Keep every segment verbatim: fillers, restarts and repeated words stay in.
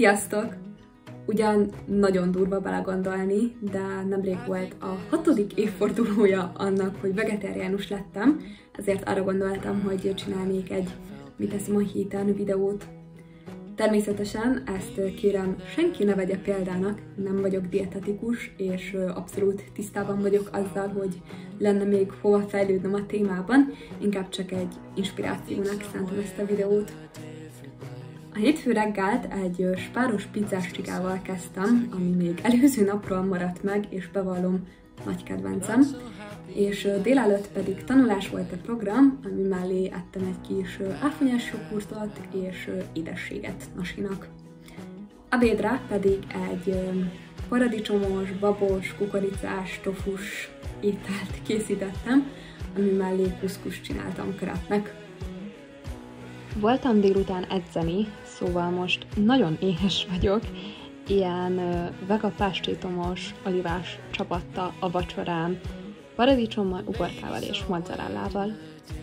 Sziasztok! Ugyan nagyon durva belegondolni, de nemrég volt a hatodik évfordulója annak, hogy vegetáriánus lettem, ezért arra gondoltam, hogy csinálnék egy mit eszem a héten videót. Természetesen ezt kérem, senki ne vegye példának, nem vagyok dietetikus, és abszolút tisztában vagyok azzal, hogy lenne még hova fejlődnöm a témában, inkább csak egy inspirációnak szántam ezt a videót. A hétfő reggelt egy spáros pizzás csigával kezdtem, ami még előző napról maradt meg, és bevallom, nagy kedvencem. És délelőtt pedig tanulás volt a program, ami mellé ettem egy kis áfonyás joghurtot és édességet nasinak. Ebédre pedig egy paradicsomos, babos, kukoricás, tofus ételt készítettem, ami mellé kuszkuszt csináltam krepnek. Voltam délután edzeni, szóval most nagyon éhes vagyok, ilyen vega pástétomos, olivás csapatta a vacsorám, paradicsommal, uborkával és mozzarellával.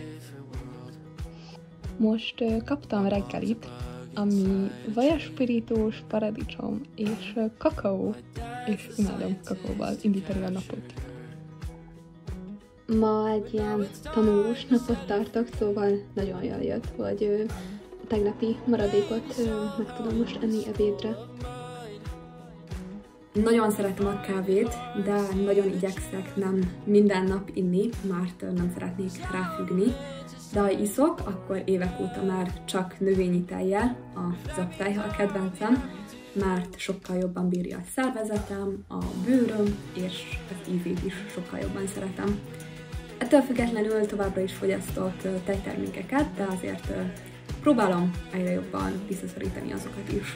Most uh, kaptam reggelit, ami vajaspirítós, paradicsom és uh, kakaó, és imádom kakaóval indítani a napot. Ma egy ilyen tanulós napot tartok, szóval nagyon jól jött, hogy uh, a tegnapi maradékot uh, meg tudom most enni ebédre. Nagyon szeretem a kávét, de nagyon igyekszek nem minden nap inni, mert nem szeretnék ráfüggni. De ha iszok, akkor évek óta már csak növényi tejjel, a zöldtej a kedvencem, mert sokkal jobban bírja a szervezetem, a bőröm, és az ízét is sokkal jobban szeretem. Ettől függetlenül továbbra is fogyasztok tejtermékeket, de azért próbálom egyre jobban visszaszorítani azokat is.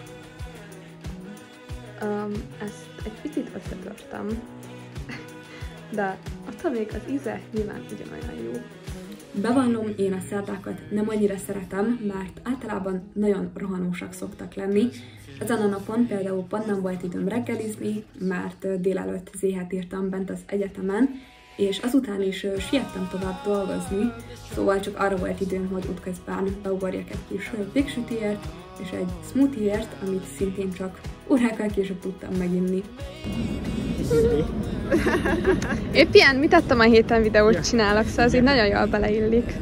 Um, ezt egy picit összetörtem, de attól még az íze nyilván ugyanolyan jó. Bevallom, én a szerdákat nem annyira szeretem, mert általában nagyon rohanósak szoktak lenni. Ezen a napon például pont nem volt időm reggelizni, mert délelőtt zéhet írtam bent az egyetemen, és azután is siettem tovább dolgozni, szóval csak arra volt időm, hogy útközben beugorjak egy kis végsütiért és egy smoothie-ért, amit szintén csak órákkal később tudtam meginni. Épp ilyen, mit adtam a héten videót csinálok, szóval az így nagyon jól beleillik.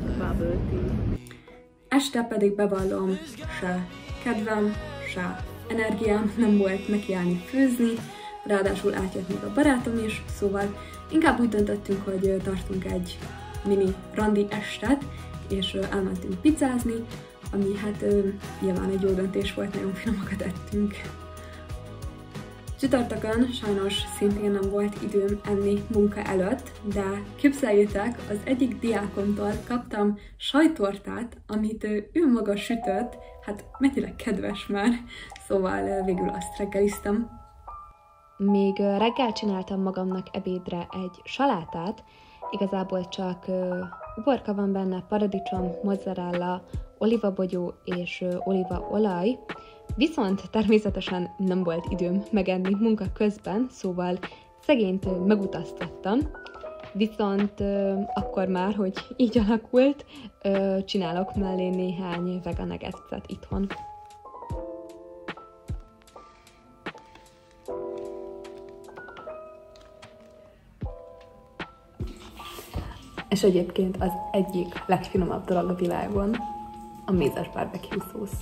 Este pedig bevallom, se kedvem, se energiám nem volt nekiállni főzni, ráadásul átjött még a barátom is, szóval inkább úgy döntöttünk, hogy tartunk egy mini randi estet, és elmentünk pizzázni, ami hát nyilván egy jó döntés volt, nagyon finomakat ettünk. Csütörtökön sajnos szintén nem volt időm enni munka előtt, de képzeljétek, az egyik diákomtól kaptam sajttortát, amit ő maga sütött, hát mennyire kedves már, szóval végül azt reggeliztem. Még reggel csináltam magamnak ebédre egy salátát, igazából csak uborka van benne, paradicsom, mozzarella, olivabogyó és olívaolaj, viszont természetesen nem volt időm megenni munka közben, szóval szegényt megutaztattam, viszont akkor már, hogy így alakult, csinálok mellé néhány vegan nuggets itthon. És egyébként az egyik legfinomabb dolog a világon a mézes barbecue szósz.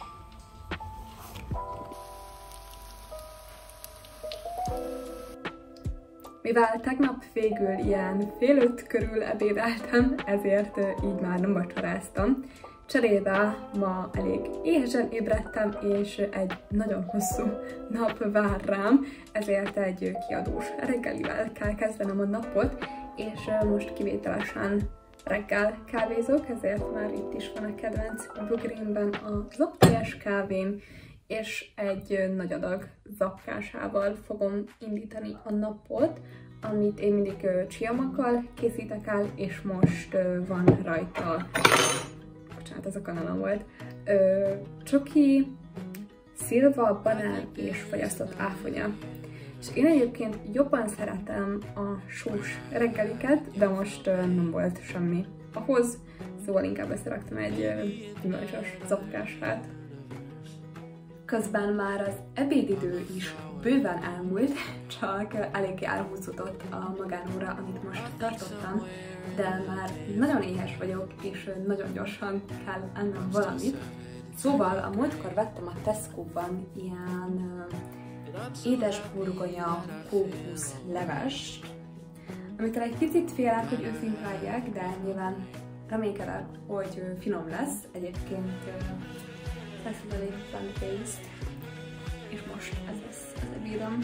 Mivel tegnap végül ilyen fél öt körül ebédeltem, ezért így már nem vacsoráztam. Cserébe ma elég éhesen ébredtem, és egy nagyon hosszú nap vár rám, ezért egy kiadós reggelivel kell kezdenem a napot, és most kivételesen reggel kávézok, ezért már itt is van a kedvenc bögrémben a zaptejes kávém, és egy nagy adag zapkásával fogom indítani a napot, amit én mindig csiamakkal készítek el, és most van rajta, bocsánat, ez a kanalom volt, csoki, szilva, banán és fagyasztott áfonya. És én egyébként jobban szeretem a sós reggeliket, de most nem volt semmi ahhoz, szóval inkább összeraktam egy gyümölcsös zapkását. Útközben már az ebédidő is bőven elmúlt, csak eléggé elhúzódott a magánóra, amit most tartottam, de már nagyon éhes vagyok, és nagyon gyorsan kell ennem valamit. Szóval a múltkor vettem a Tesco-ban ilyen uh, édesburgonya kókusz levest, amitől egy picit félek, hogy őszint vágják, de nyilván reménykedek, hogy finom lesz. Egyébként feszülelé plant-based, és most ez lesz az ebédem.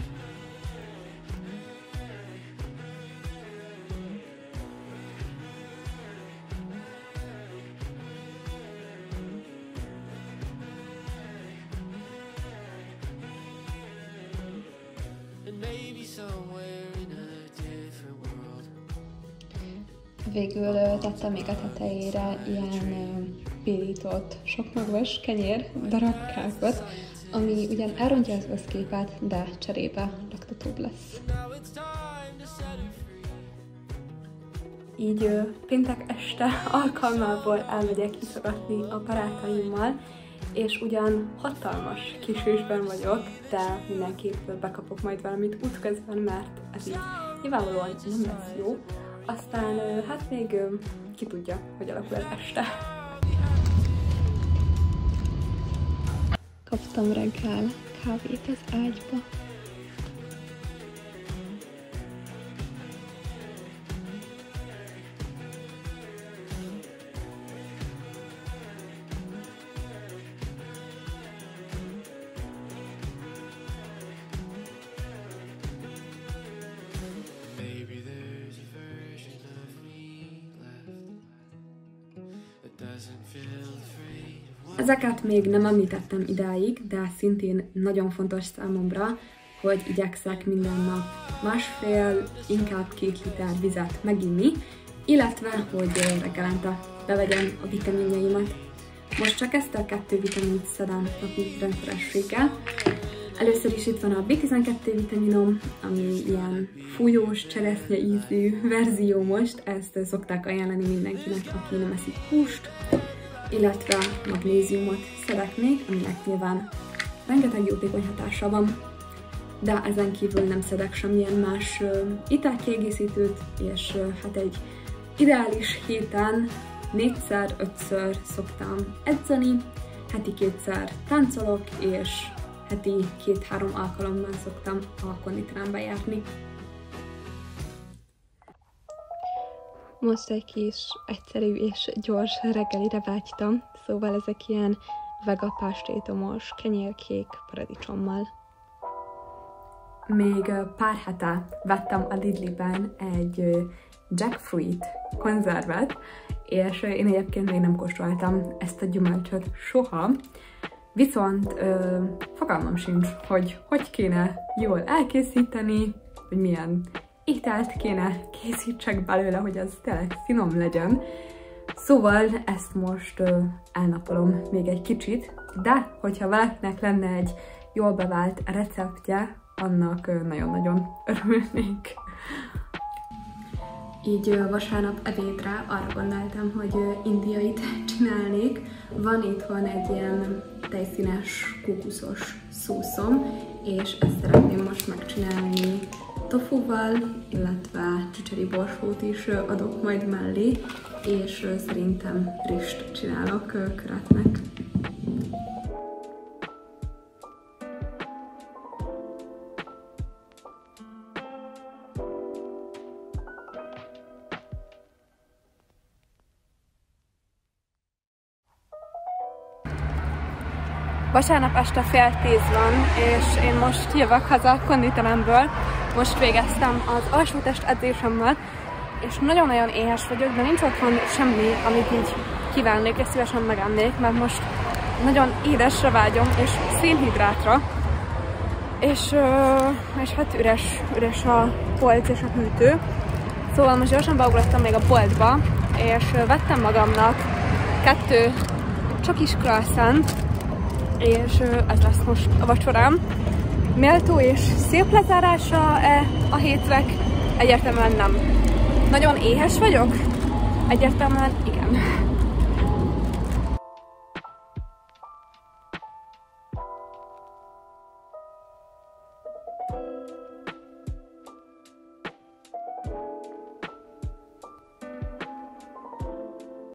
Végül tettem még a tetejére ilyen pirított, sokmagvas kenyér darabkákat, ami ugyan elrontja az összképet, de cserébe laktatóbb lesz. Így péntek este alkalmából elmegyek iszogatni a barátaimmal, és ugyan hatalmas késésben vagyok, de mindenképp bekapok majd valamit útközben, mert ez így nyilvánvalóan nem lesz jó. Aztán hát még ki tudja, hogy alakul az este. Kaptam reggel kávét az ágyba. Ezeket még nem említettem idáig, de szintén nagyon fontos számomra, hogy igyekszek minden nap másfél, inkább két liter vizet meginni, illetve hogy reggelente bevegyem a vitaminjaimat. Most csak ezt a kettő vitamint szedem napi rendszerességgel. Először is itt van a bé tizenkettő vitaminom, ami ilyen fújós, cseresznye ízű verzió most, ezt szokták ajánlani mindenkinek, aki nem eszik húst, illetve magnéziumot szedek még, aminek nyilván rengeteg jótékony hatása van, de ezen kívül nem szedek semmilyen más uh, italkiegészítőt, és uh, hát egy ideális héten négyszer, ötször szoktam edzeni, heti kétszer táncolok, és heti két-három alkalommal szoktam a konditerembe járni. Most egy kis egyszerű és gyors reggelire vágytam, szóval ezek ilyen vega pastétomos kenyérkék paradicsommal. Még pár hete vettem a Lidl-ben egy jackfruit konzervet, és én egyébként még nem kóstoltam ezt a gyümölcsöt soha, viszont ö, fogalmam sincs, hogy hogy kéne jól elkészíteni, hogy milyen ételt kéne készítsek belőle, hogy az tényleg finom legyen. Szóval ezt most ö, elnapolom még egy kicsit, de hogyha valakinek lenne egy jól bevált receptje, annak nagyon-nagyon örülnék. Így vasárnap ebédre arra gondoltam, hogy indiait csinálnék. Van itthon egy ilyen tejszínes kókuszos szószom, és ezt szeretném most megcsinálni tofuval, illetve csicseri borsót is adok majd mellé, és szerintem rist csinálok köretnek. Vasárnap este fél tíz van, és én most jövök haza a konditeremből. Most végeztem az alsótest edzésemmel, és nagyon-nagyon éhes vagyok, de nincs otthon semmi, amit így kívánnék és szívesen megennék, mert most nagyon édesre vágyom, és szénhidrátra, és, és hát üres, üres a polc és a hűtő. Szóval most gyorsan beugrottam még a boltba, és vettem magamnak kettő csokis croissant, és ez lesz most a vacsorám. Méltó és szép lezárása-e a hétnek? Egyértelműen nem. Nagyon éhes vagyok? Egyértelműen igen.